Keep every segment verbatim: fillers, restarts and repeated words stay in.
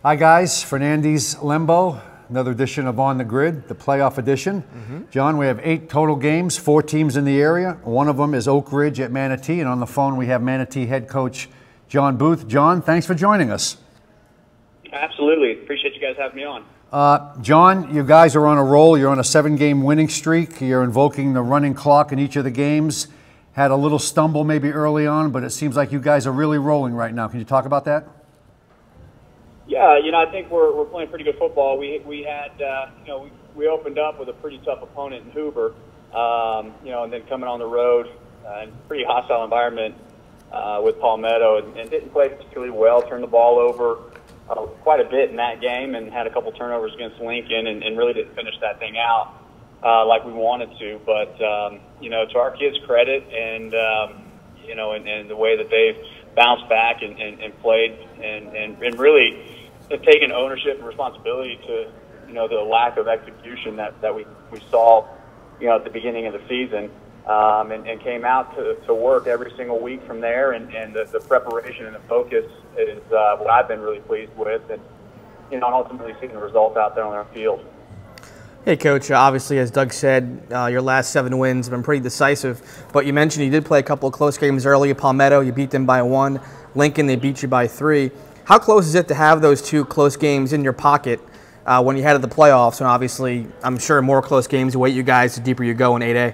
Hi guys, Fernandes Lembo, another edition of On the Grid, the playoff edition. Mm-hmm. John, we have eight total games, four teams in the area. One of them is Oak Ridge at Manatee, and on the phone we have Manatee head coach John Booth. John, thanks for joining us. Absolutely. Appreciate you guys having me on. Uh, John, you guys are on a roll. You're on a seven-game winning streak. You're invoking the running clock in each of the games. Had a little stumble maybe early on, but it seems like you guys are really rolling right now. Can you talk about that? Yeah, you know, I think we're we're playing pretty good football. We we had uh, you know we, we opened up with a pretty tough opponent in Hoover, um, you know, and then coming on the road uh, in a pretty hostile environment uh, with Palmetto, and, and didn't play particularly well. Turned the ball over uh, quite a bit in that game, and had a couple turnovers against Lincoln, and, and really didn't finish that thing out uh, like we wanted to. But um, you know, to our kids' credit, and um, you know, and, and the way that they've bounced back and, and, and played, and, and, and really have taken ownership and responsibility to, you know, the lack of execution that, that we, we saw, you know, at the beginning of the season, um, and, and came out to, to work every single week from there. And, and the, the preparation and the focus is uh, what I've been really pleased with, and, you know, and ultimately seeing the results out there on our field. Hey, Coach. Obviously, as Doug said, uh, your last seven wins have been pretty decisive. But you mentioned you did play a couple of close games early. Palmetto, you beat them by one. Lincoln, they beat you by three. How close is it to have those two close games in your pocket uh, when you head to the playoffs? And obviously, I'm sure more close games await you guys the deeper you go in eight A.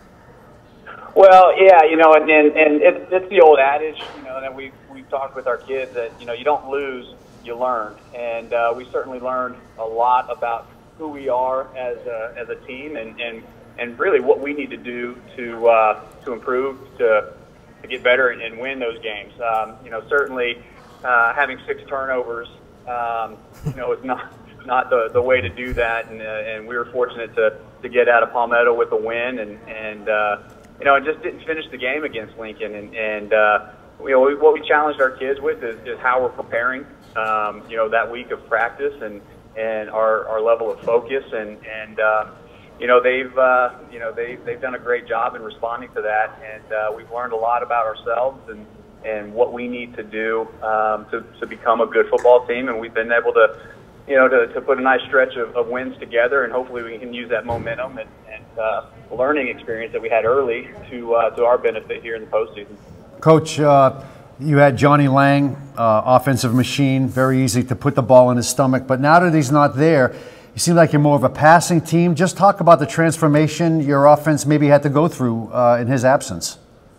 Well, yeah, you know, and, and, and it's, it's the old adage, you know, that we've, we've talked with our kids that, you know, you don't lose, you learn. And uh, we certainly learned a lot about who we are as a, as a team, and, and, and really what we need to do to, uh, to improve, to, to get better and, and win those games. Um, you know, certainly uh, having six turnovers, um, you know, is not not the, the way to do that. And, uh, and we were fortunate to, to get out of Palmetto with a win, and, and uh, you know, and just didn't finish the game against Lincoln. And, and uh, you know, we, what we challenged our kids with is, is how we're preparing, um, you know, that week of practice, and and our, our level of focus, and, and uh, you know, they've, uh, you know, they, they've done a great job in responding to that, and uh, we've learned a lot about ourselves and, and what we need to do um, to, to become a good football team, and we've been able to, you know, to, to put a nice stretch of, of wins together, and hopefully we can use that momentum and, and uh, learning experience that we had early to, uh, to our benefit here in the postseason. Coach, uh, you had Johnny Lang, uh, offensive machine, very easy to put the ball in his stomach. But now that he's not there, you seem like you're more of a passing team. Just talk about the transformation your offense maybe had to go through uh, in his absence.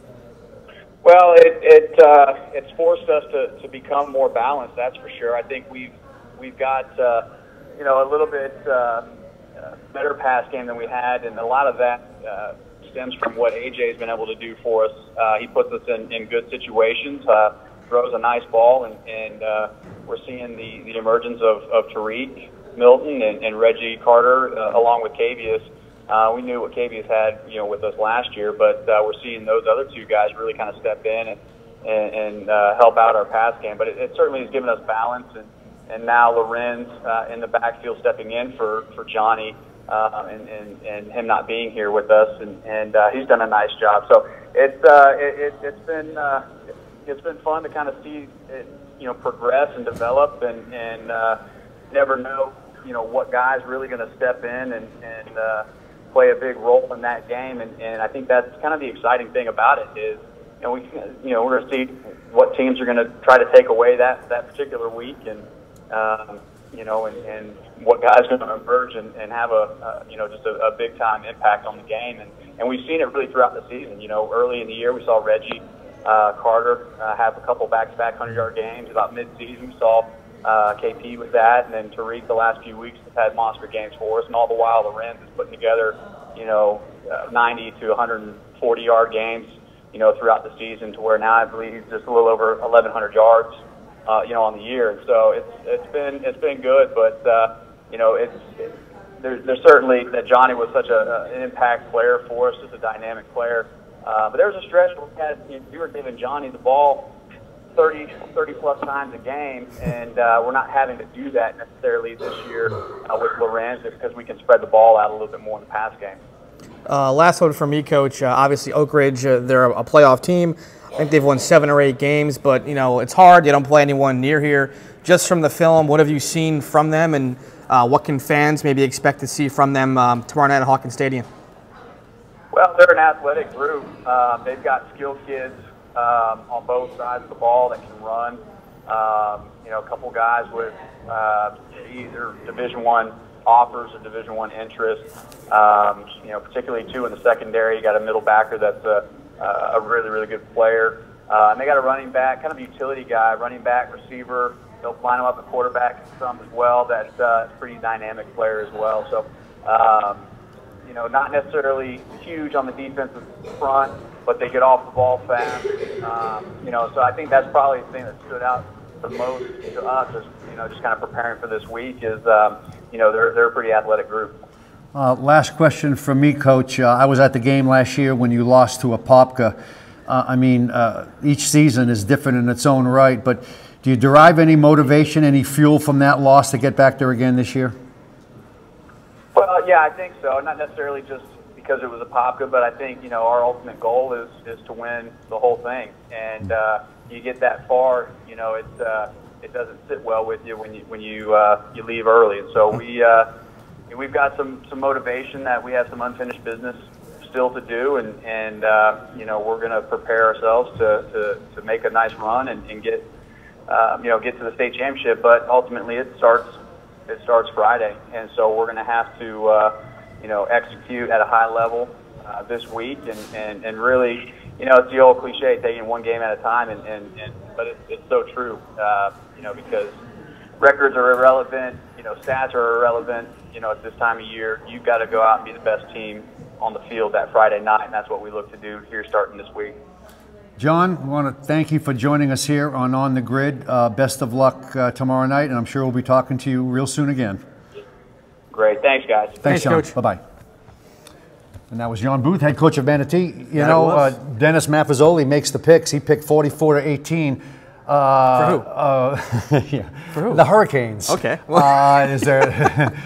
Well, it, it uh, it's forced us to, to become more balanced, that's for sure. I think we've we've got uh, you know, a little bit uh, better pass game than we had, and a lot of that uh, stems from what A J's been able to do for us. Uh, he puts us in, in good situations, uh, throws a nice ball, and, and uh, we're seeing the, the emergence of, of Tariq Milton and, and Reggie Carter, uh, along with Cavius. Uh, we knew what Cavius had, you know, with us last year, but uh, we're seeing those other two guys really kind of step in and, and, and uh, help out our pass game. But it, it certainly has given us balance, and, and now Lorenz uh, in the backfield stepping in for, for Johnny. Uh, and, and, and him not being here with us, and, and uh, he's done a nice job. So it's uh, it, it, it's been uh, it's been fun to kind of see it, you know, progress and develop, and, and uh, never know, you know, what guy's really going to step in and, and uh, play a big role in that game. And, and I think that's kind of the exciting thing about it is, you know, we you know we're going to see what teams are going to try to take away that that particular week, and um, you know, and, and what guys are going to emerge and, and have a, uh, you know, just a, a big-time impact on the game. And, and we've seen it really throughout the season. You know, early in the year we saw Reggie uh, Carter uh, have a couple back-to-back hundred-yard games. About mid-season we saw uh, K P with that, and then Tariq the last few weeks has had monster games for us. And all the while Lorenz is putting together, you know, uh, ninety to one hundred forty-yard games, you know, throughout the season, to where now I believe he's just a little over eleven hundred yards. Uh, you know, on the year. So it's it's been it's been good, but uh, you know, it's it, there's there's certainly that Johnny was such a, an impact player for us, just a dynamic player. Uh, but there was a stretch where we had you, know, we were giving Johnny the ball thirty, thirty plus times a game, and uh, we're not having to do that necessarily this year uh, with Lorenz, because we can spread the ball out a little bit more in the pass game. Uh, last one from me, Coach. Uh, obviously, Oak Ridge, uh, they're a playoff team. I think they've won seven or eight games, but, you know, it's hard. They don't play anyone near here. just from the film, what have you seen from them, and uh, what can fans maybe expect to see from them um, tomorrow night at Hawkins Stadium? Well, they're an athletic group. Um, they've got skilled kids um, on both sides of the ball that can run. Um, you know, a couple guys with uh, either Division One offers or Division One interest. Um, you know, particularly two in the secondary. You got a middle backer that's a, a really, really good player. Uh, and they got a running back, kind of a utility guy, running back, receiver. They'll line him up at quarterback some as well. That's uh, a pretty dynamic player as well. So, um, you know, not necessarily huge on the defensive front, but they get off the ball fast. Um, you know, so I think that's probably the thing that stood out the most to us is, you know, just kind of preparing for this week is, um, you know, they're, they're a pretty athletic group. Uh, last question from me, Coach. Uh, I was at the game last year when you lost to Apopka. Uh, I mean, uh, each season is different in its own right, but do you derive any motivation, any fuel from that loss to get back there again this year? Well, yeah, I think so. Not necessarily just because it was Apopka, but I think, you know, our ultimate goal is, is to win the whole thing. And uh, you get that far, you know, it, uh, it doesn't sit well with you when you, when you, uh, you leave early. And so we, uh, we've got some, some motivation that we have some unfinished business still to do, and, and uh, you know, we're going to prepare ourselves to, to, to make a nice run and, and get, um, you know, get to the state championship. But ultimately, it starts it starts Friday, and so we're going to have to, uh, you know, execute at a high level uh, this week, and, and, and really, you know, it's the old cliche, taking one game at a time, and, and, and but it, it's so true, uh, you know, because records are irrelevant, you know, stats are irrelevant, you know, at this time of year. You've got to go out and be the best team on the field that Friday night, and that's what we look to do here starting this week. John, we want to thank you for joining us here on On the Grid. Uh, best of luck uh, tomorrow night, and I'm sure we'll be talking to you real soon again. Great. Thanks, guys. Thanks, Thanks John. Coach. Bye-bye. And that was John Booth, head coach of Manatee. You That know, it uh, was. Dennis Maffezoli makes the picks. He picked forty-four to eighteen. Uh, For who? Uh, yeah. For who? The Hurricanes. Okay. uh, is there?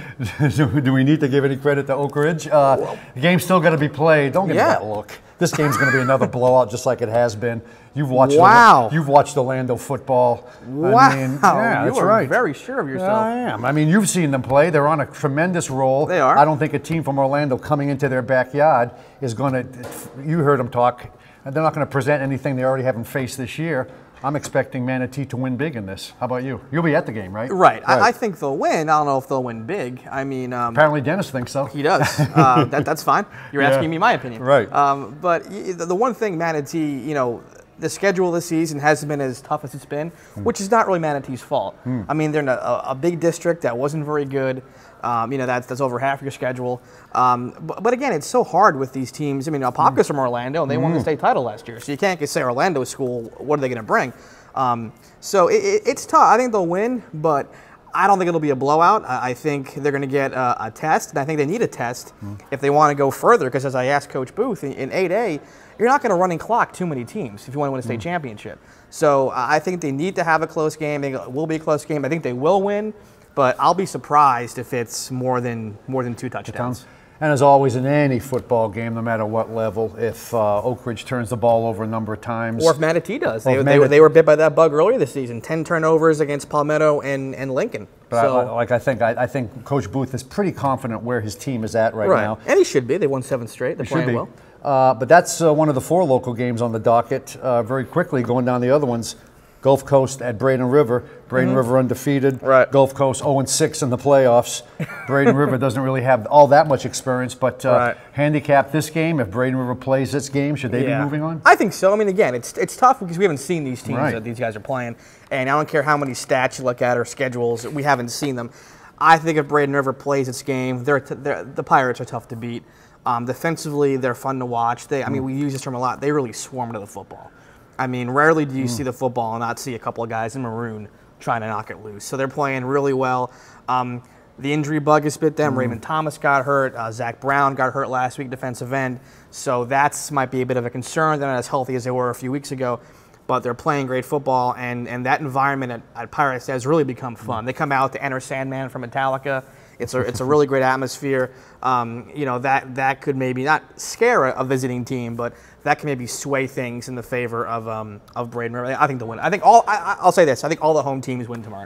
Do we need to give any credit to Oak Ridge? Uh, the game's still going to be played. Don't give Yeah. me that look. This game's going to be another blowout, just like it has been. You've watched. Wow. The, you've watched Orlando football. Wow. I mean, yeah, you that's are right. very sure of yourself. Yeah, I am. I mean, you've seen them play. They're on a tremendous roll. They are. I don't think a team from Orlando coming into their backyard is going to. You heard them talk. They're not going to present anything they already haven't faced this year. I'm expecting Manatee to win big in this. How about you? You'll be at the game, right? Right. I, I think they'll win. I don't know if they'll win big. I mean, um, Apparently Dennis thinks so. he does. Uh, that, that's fine. You're Yeah. asking me my opinion. Right. Um, but y- the the one thing Manatee, you know, the schedule this season hasn't been as tough as it's been, Hmm. which is not really Manatee's fault. I mean, they're in a, a big district that wasn't very good. Um, you know, that's that's over half your schedule. Um, but, but again, it's so hard with these teams. I mean, Apopka's from Orlando, and they won the state title last year. So you can't just say Orlando school, what are they going to bring? Um, so it, it, it's tough. I think they'll win, but I don't think it'll be a blowout. I, I think they're going to get a, a test, and I think they need a test if they want to go further. Because as I asked Coach Booth, in, in eight A, you're not going to running clock too many teams if you want to win a state championship. So uh, I think they need to have a close game. I think it will be a close game. I think they will win, but I'll be surprised if it's more than more than two touchdowns. And as always in any football game, no matter what level, if uh, Oak Ridge turns the ball over a number of times. Or if Manatee does. They, Or if they, were, Manat- they were bit by that bug earlier this season. Ten turnovers against Palmetto and, and Lincoln. But so, I, like I think, I, I think Coach Booth is pretty confident where his team is at right, right. now. And he should be. They won seven straight. They're Should playing be. well. Uh, but that's uh, one of the four local games on the docket. Uh, very quickly, going down the other ones, Gulf Coast at Braden River. Braden River undefeated. Right. Gulf Coast oh and six in the playoffs. Braden River doesn't really have all that much experience, but uh, Right. handicap this game. If Braden River plays this game, should they be moving on? I think so. I mean, again, it's it's tough because we haven't seen these teams Right. that these guys are playing, and I don't care how many stats you look at or schedules, we haven't seen them. I think if Braden River plays its game, they're, t- they're the Pirates are tough to beat. Um, defensively, they're fun to watch. They, I mean, we use this term a lot. They really swarm to the football. I mean, rarely do you see the football and not see a couple of guys in maroon trying to knock it loose. So they're playing really well. Um, the injury bug has bit them. Raymond Thomas got hurt. Uh, Zach Brown got hurt last week, defensive end. So that's might be a bit of a concern. They're not as healthy as they were a few weeks ago, but they're playing great football, and, and that environment at, at Pirates has really become fun. They come out to Enter Sandman from Metallica. It's a it's a really great atmosphere. Um, you know, that that could maybe not scare a, a visiting team, but that can maybe sway things in the favor of um, of Braden River. I think they'll win. I think all I, I'll say this. I think all the home teams win tomorrow night.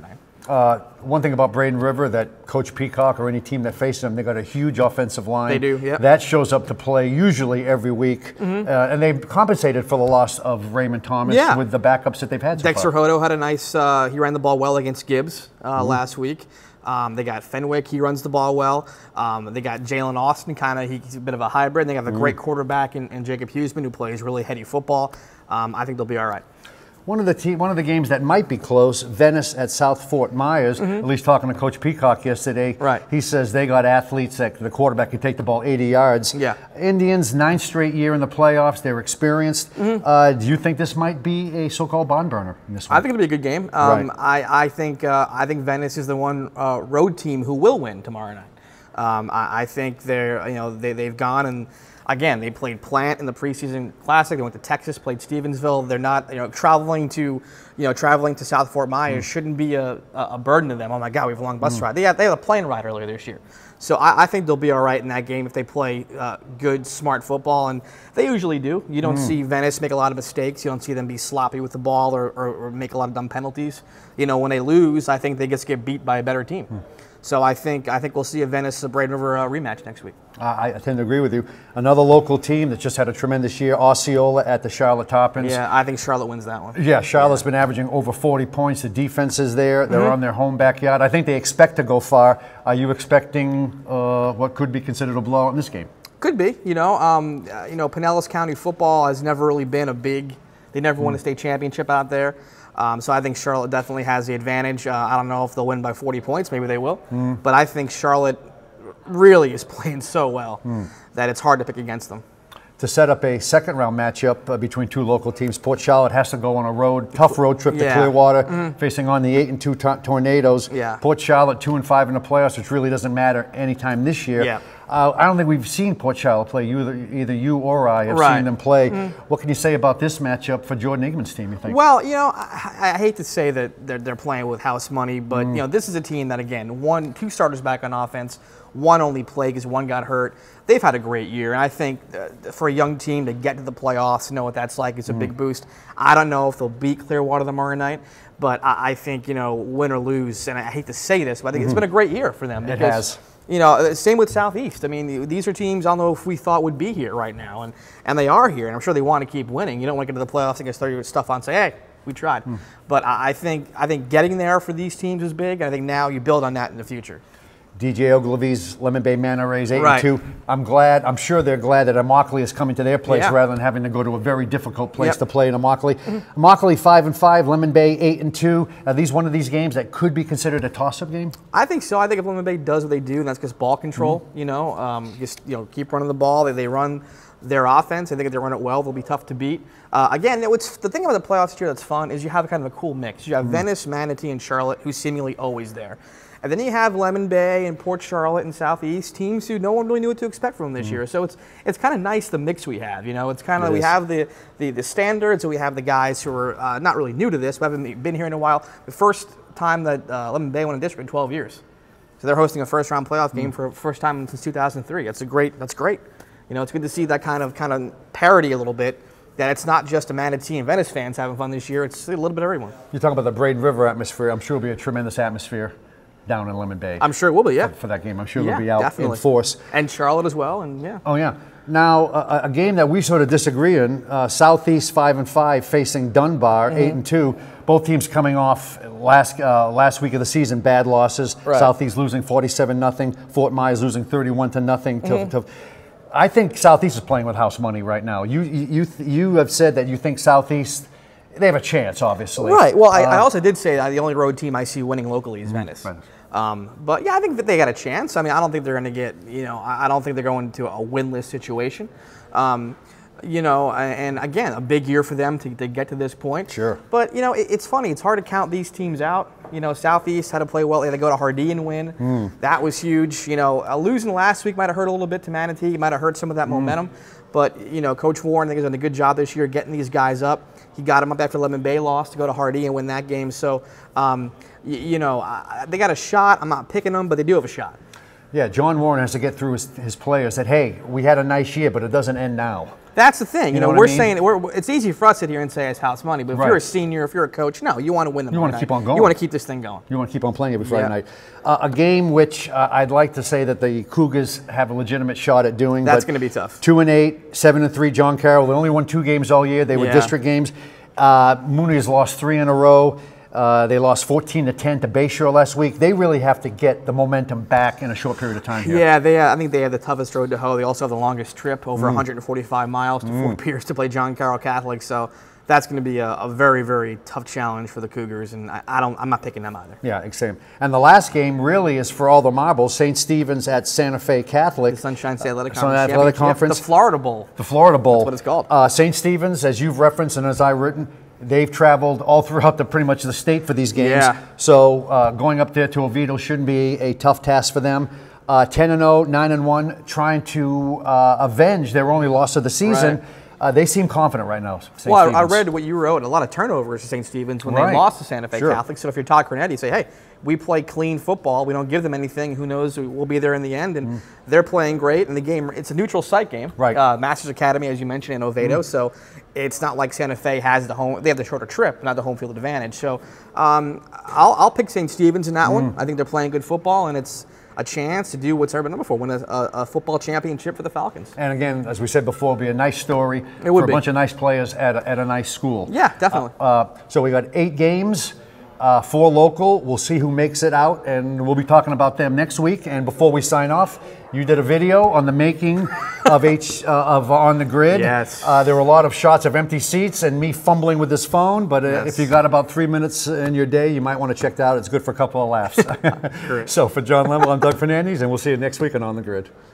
Uh, one thing about Braden River, that Coach Peacock or any team that faces them, they got a huge offensive line. They do, yeah. That shows up to play usually every week. Mm-hmm. uh, and they've compensated for the loss of Raymond Thomas yeah. with the backups that they've had so Dexter far. Hodo had a nice, uh, he ran the ball well against Gibbs uh, mm-hmm. last week. Um, they got Fenwick, he runs the ball well. Um, they got Jalen Austin, kind of, he's a bit of a hybrid. They have a mm-hmm. great quarterback in, in Jacob Huseman, who plays really heady football. Um, I think they'll be all right. One of the te- one of the games that might be close, Venice at South Fort Myers. Mm-hmm. At least talking to Coach Peacock yesterday, right. he says they got athletes that the quarterback can take the ball eighty yards. Yeah. Indians, ninth straight year in the playoffs. They're experienced. Mm-hmm. Uh, do you think this might be a so-called barn burner in this one? I think it'll be a good game. Um, right. I, I think uh, I think Venice is the one uh, road team who will win tomorrow night. Um, I, I think they're you know they they've gone and. Again, they played Plant in the preseason classic. They went to Texas, played Stevensville. They're not, you know, traveling to, you know, traveling to South Fort Myers mm. shouldn't be a, a burden to them. Oh my God, we have a long bus mm. ride. They had, they had a plane ride earlier this year, so I, I think they'll be all right in that game if they play uh, good, smart football, and they usually do. You don't mm. see Venice make a lot of mistakes. You don't see them be sloppy with the ball or, or, or make a lot of dumb penalties. You know, when they lose, I think they just get beat by a better team. Mm. So I think I think we'll see a Venice Braden River uh, rematch next week. I, I tend to agree with you. Another local team that just had a tremendous year, Osceola at the Charlotte Toppins. Yeah, I think Charlotte wins that one. Yeah, Charlotte's yeah. been averaging over forty points. The defense is there. They're mm-hmm. on their home backyard. I think they expect to go far. Are you expecting uh, what could be considered a blowout in this game? Could be. You know, um, uh, you know, Pinellas County football has never really been a big. They never mm. won a state championship out there. Um, so I think Charlotte definitely has the advantage. Uh, I don't know if they'll win by forty points. Maybe they will. Mm. But I think Charlotte really is playing so well mm. that it's hard to pick against them. To set up a second-round matchup uh, between two local teams, Port Charlotte has to go on a road, tough road trip yeah. to Clearwater, mm. facing on the eight and two to- Tornadoes. Yeah. Port Charlotte two and five in the playoffs, which really doesn't matter anytime this year. Yeah. Uh, I don't think we've seen Port Charlotte play. You, either, either you or I have right. seen them play. Mm. What can you say about this matchup for Jordan Eagman's team, you think? Well, you know, I, I hate to say that they're, they're playing with house money, but, mm. you know, this is a team that, again, one, two starters back on offense, one only played because one got hurt. They've had a great year, and I think uh, for a young team to get to the playoffs, know what that's like, is a mm. big boost. I don't know if they'll beat Clearwater tomorrow night, but I, I think, you know, win or lose, and I hate to say this, but I think mm-hmm. it's been a great year for them. Because, it has. You know, same with Southeast. I mean, these are teams I don't know if we thought would be here right now, and, and they are here, and I'm sure they want to keep winning. You don't want to get to the playoffs and get throw your stuff on and say, hey, we tried. Mm. But I think I think getting there for these teams is big, and I think now you build on that in the future. D J Ogilvy's Lemon Bay Manta Rays eight right. and two. I'm glad. I'm sure they're glad that Immokalee is coming to their place yeah. rather than having to go to a very difficult place yep. to play in Immokalee. Mm-hmm. Immokalee five and five, Lemon Bay eight and two. Are these one of these games that could be considered a toss-up game? I think so. I think if Lemon Bay does what they do, and that's just ball control. Mm-hmm. You know, um, just you know, keep running the ball. They, they run their offense. I think if they run it well, they'll be tough to beat. Uh, again, what's the thing about the playoffs this year that's fun is you have kind of a cool mix. You have mm-hmm. Venice, Manatee, and Charlotte, who's seemingly always there. And then you have Lemon Bay and Port Charlotte and Southeast, teams who no one really knew what to expect from them this mm-hmm. year. So it's it's kind of nice the mix we have. You know, it's kind of it we is. have the, the the standards, and we have the guys who are uh, not really new to this, but haven't been here in a while. The first time that uh, Lemon Bay won a district in twelve years, so they're hosting a first round playoff mm-hmm. game for the first time since two thousand three. That's a great. That's great. You know, it's good to see that kind of kind of parity a little bit. That it's not just a Manatee and Venice fans having fun this year. It's a little bit of everyone. You're talking about the Braden River atmosphere. I'm sure it'll be a tremendous atmosphere down in Lemon Bay. I'm sure it will be, yeah. For, for that game. I'm sure yeah, it'll be out definitely. in force. And Charlotte as well, and yeah. Oh, yeah. Now, a, a game that we sort of disagree in, uh, Southeast five and five facing Dunbar mm-hmm. eight and two. Both teams coming off last uh, last week of the season, bad losses. Right. Southeast losing forty-seven nothing. Fort Myers losing thirty-one to nothing. Mm-hmm. To, to, I think Southeast is playing with house money right now. You you you have said that you think Southeast, they have a chance, obviously. Right. Well, I, uh, I also did say that the only road team I see winning locally is mm-hmm. Venice. Venice. Um, but yeah, I think that they got a chance. I mean, I don't think they're going to get, you know, I don't think they're going to a winless situation. Um, you know, and again, a big year for them to, to get to this point. Sure. But, you know, it, it's funny. It's hard to count these teams out. You know, Southeast had to play well. They had to go to Hardee and win. Mm. That was huge. You know, uh, losing last week might have hurt a little bit to Manatee. Might have hurt some of that mm. momentum. But, you know, Coach Warren, I think, has done a good job this year getting these guys up. He got them up after Lemon Bay lost to go to Hardee and win that game. So, um, y- you know, uh, they got a shot. I'm not picking them, but they do have a shot. Yeah, John Warren has to get through his, his players that, hey, we had a nice year, but it doesn't end now. That's the thing. You, You know, know what we're I mean? saying we're, it's easy for us to sit here and say it's house money, but if Right. you're a senior, if you're a coach, no, you want to win the You wanna keep on going. You want to keep this thing going. You want to keep on playing every Friday Yeah. night. Uh, a game which uh, I'd like to say that the Cougars have a legitimate shot at doing. That's but gonna be tough. Two and eight, seven and three. John Carroll. They only won two games all year. They were Yeah. district games. Uh, Mooney has lost three in a row. Uh, they lost fourteen to ten to Bayshore last week. They really have to get the momentum back in a short period of time here. Yeah, they. Uh, I think they have the toughest road to hoe. They also have the longest trip, over Mm. one hundred forty-five miles to Fort Pierce to play John Carroll Catholic. So that's going to be a, a very, very tough challenge for the Cougars, and I, I don't. I'm not picking them either. Yeah, same. And the last game really is for all the marbles. Saint Stephen's at Santa Fe Catholic. The Sunshine State Athletic Sunshine Conference. Athletic Championship, Conference. The Florida Bowl. The Florida Bowl. That's what it's called. Uh, Saint Stephen's, as you've referenced and as I've written, they've traveled all throughout the pretty much the state for these games. Yeah. So uh, going up there to Oviedo shouldn't be a tough task for them. Uh, ten and oh, nine and one, trying to uh, avenge their only loss of the season. Right. Uh, they seem confident right now. Saint Well, I, I Stephen's. read what you wrote. A lot of turnovers to Saint Stephen's when Right. they lost to Santa Fe Sure. Catholic. So if you're Todd Cornetti, you say, hey, we play clean football. We don't give them anything. Who knows? We'll be there in the end. And they're playing great. And the game, it's a neutral site game. Right. Uh, Masters Academy, as you mentioned, in Oviedo. So it's not like Santa Fe has the home. They have the shorter trip, not the home field advantage. So um, I'll, I'll pick Saint Stephen's in that one. I think they're playing good football, and it's a chance to do what's ever been done before, win a, a, a football championship for the Falcons. And again, as we said before, it'll be a nice story It would for a be. bunch of nice players at a, at a nice school. Yeah, definitely. Uh, so we got eight games, uh, four local. We'll see who makes it out, and we'll be talking about them next week. And before we sign off, you did a video on the making of H uh, of On the Grid. Yes. Uh, there were a lot of shots of empty seats and me fumbling with this phone. But uh, Yes. if you got about three minutes in your day, you might want to check that out. It's good for a couple of laughs. So for John Lemel, I'm Doug Fernandez, and we'll see you next week on On the Grid.